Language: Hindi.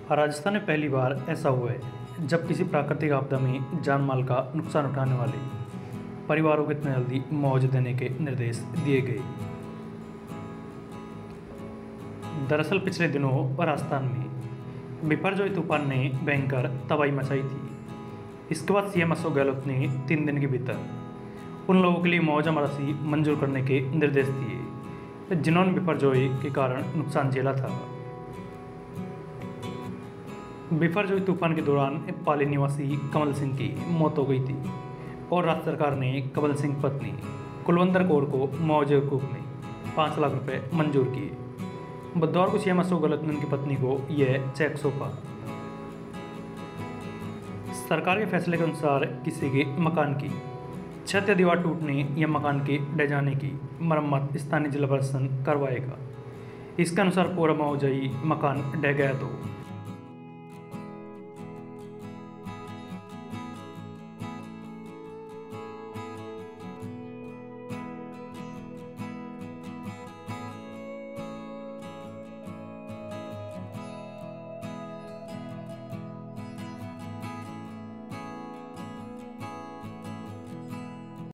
राजस्थान में पहली बार ऐसा हुआ है जब किसी प्राकृतिक आपदा में जान माल का नुकसान उठाने वाले परिवारों को इतनी जल्दी मुआवजा देने के निर्देश दिए गए। दरअसल पिछले दिनों राजस्थान में बिपरजॉय तूफान ने भयंकर तबाही मचाई थी। इसके बाद सीएम अशोक गहलोत ने 3 दिन के भीतर उन लोगों के लिए मुआवजा राशि मंजूर करने के निर्देश दिए जिन्होंने बिपरजॉय के कारण नुकसान झेला था। बिपरजॉय तूफान के दौरान पाली निवासी कमल सिंह की मौत हो गई थी और राज्य सरकार ने कमल सिंह पत्नी कुलवंतर कौर को मुआवजे के रूप में 5 लाख रुपए मंजूर किए। बुधवार को सीएम अशोक गहलोत ने उनकी पत्नी को यह चेक सौंपा। सरकार के फैसले के अनुसार किसी के मकान की छत या दीवार टूटने या मकान के ढह जाने की मरम्मत स्थानीय जिला प्रशासन करवाएगा। इसके अनुसार पूरा मुआवजाई मकान ढह गया तो